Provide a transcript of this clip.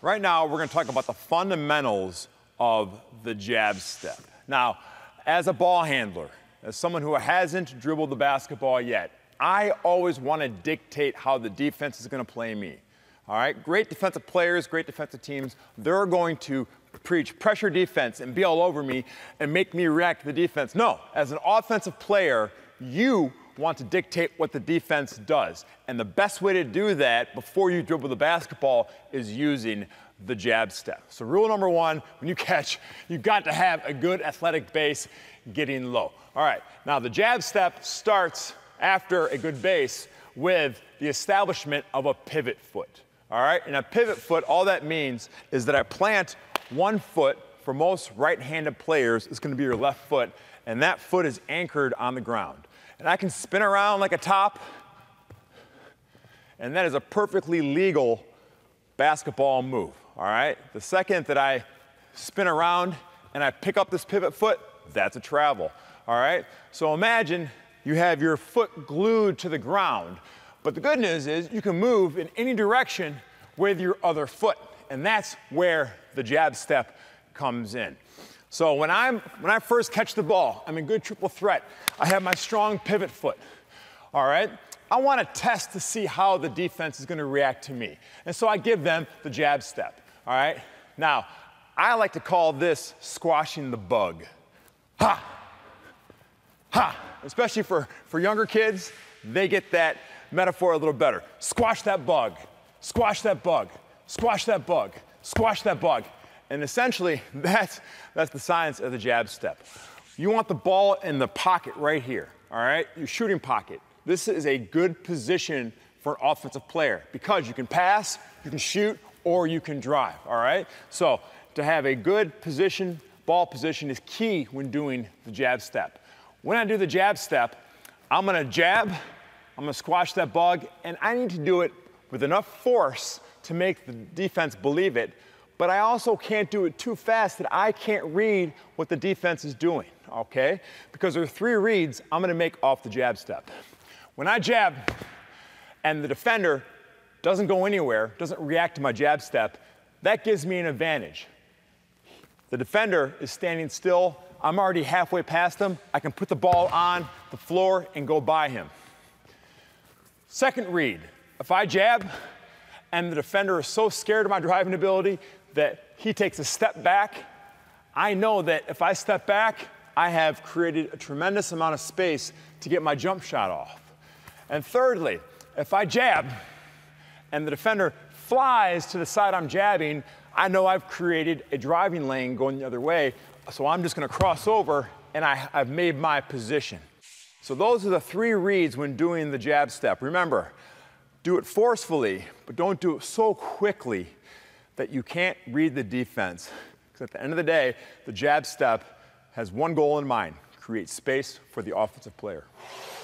Right now, we're going to talk about the fundamentals of the jab step. Now, as a ball handler, as someone who hasn't dribbled the basketball yet, I always want to dictate how the defense is going to play me. All right? Great defensive players, great defensive teams, they're going to preach pressure defense and be all over me and make me react to the defense. No, as an offensive player, you want to dictate what the defense does. And the best way to do that before you dribble the basketball is using the jab step. So rule number one, when you catch, you've got to have a good athletic base getting low. All right, now the jab step starts after a good base with the establishment of a pivot foot. All right, and a pivot foot, all that means is that I plant one foot. For most right-handed players, it's going to be your left foot, and that foot is anchored on the ground. And I can spin around like a top, and that is a perfectly legal basketball move, all right? The second that I spin around and I pick up this pivot foot, that's a travel, all right? So imagine you have your foot glued to the ground, but the good news is you can move in any direction with your other foot, and that's where the jab step comes in. So when I first catch the ball, I'm in good triple threat. I have my strong pivot foot, all right? I want to test to see how the defense is going to react to me. And so I give them the jab step, all right? Now, I like to call this squashing the bug. Ha! Ha! Especially for younger kids, they get that metaphor a little better. Squash that bug, squash that bug, squash that bug, squash that bug. And essentially, that's the science of the jab step. You want the ball in the pocket right here, all right? Your shooting pocket. This is a good position for an offensive player because you can pass, you can shoot, or you can drive, all right? So to have a good position, ball position is key when doing the jab step. When I do the jab step, I'm going to jab, I'm going to squash that bug, and I need to do it with enough force to make the defense believe it. But I also can't do it too fast that I can't read what the defense is doing, okay? Because there are three reads I'm going to make off the jab step. When I jab and the defender doesn't go anywhere, doesn't react to my jab step, that gives me an advantage. The defender is standing still. I'm already halfway past him. I can put the ball on the floor and go by him. Second read, if I jab and the defender is so scared of my driving ability that he takes a step back, I know that if I step back, I have created a tremendous amount of space to get my jump shot off. And thirdly, if I jab and the defender flies to the side I'm jabbing, I know I've created a driving lane going the other way, so I'm just going to cross over and I've made my position. So those are the three reads when doing the jab step. Remember, do it forcefully, but don't do it so quickly that you can't read the defense. Because at the end of the day, the jab step has one goal in mind: create space for the offensive player.